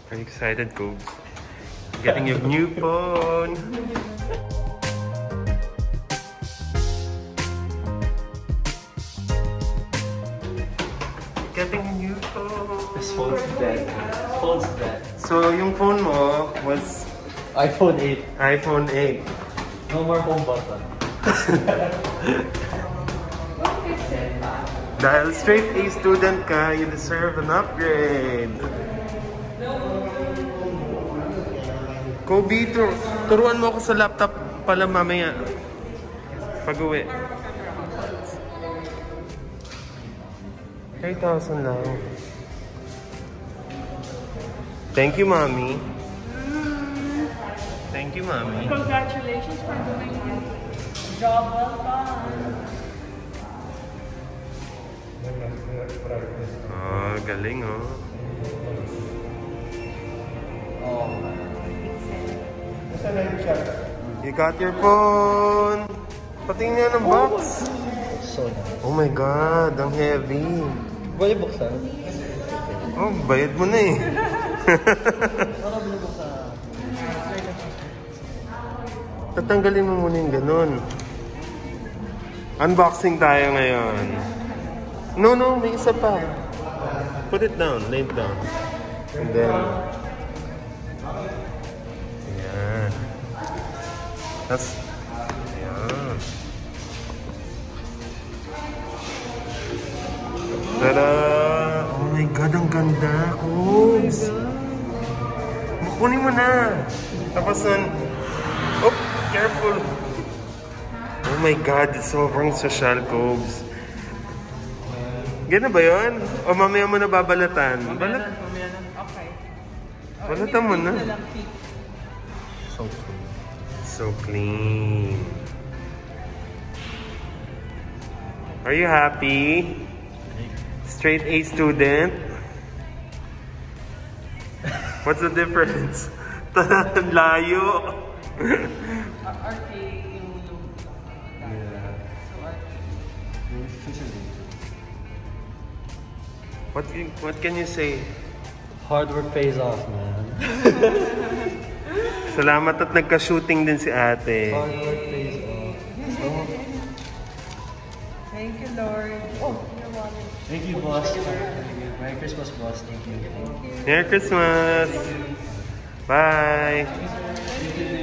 Are you excited, Cobie? Getting your new phone. Getting a new phone. This phone's dead. This phone's dead. So, yung phone mo was iPhone 8. iPhone 8. No more home button. Dahil straight A student ka, you deserve an upgrade. Cobie, turuan mo ako sa laptop pala mamaya. Pag-uwi. 3,000 lang. Thank you, Mommy. Thank you, Mommy. Congratulations for doing your job well done. Oh, galing oh. Oh, You got your phone. Patingin nga ng box. so nice. Oh my God, ang heavy. Pwede buksan? Oh, bayad mo na eh. Ano binubuksan? Tatanggalin mo muna yung ganun. Unboxing tayo ngayon. No, may isa pa. Put it down, lay it down. And then... Ayan. That's... Ayan. Tada! Oh my God, ang ganda! Cobes! Kunin mo na! Tapos nun... Oh, careful! Oh my God, sobrang social, Cobes. Gano'n ba yun? O mamaya mo na babalatan? Mamaya na. Okay. Balatan mo na. So cool. So clean. Are you happy? Straight A student? What's the difference? Layo. RK yung Yeah. So RK. What can you say? Hard work pays off, man. Salamat at nagka-shooting din si ate. Hard work pays off. Oh. Thank you, Lord. Oh, your wallet. Thank you, boss. Merry Christmas, boss. Thank you. Merry Christmas! Bye! Thank you.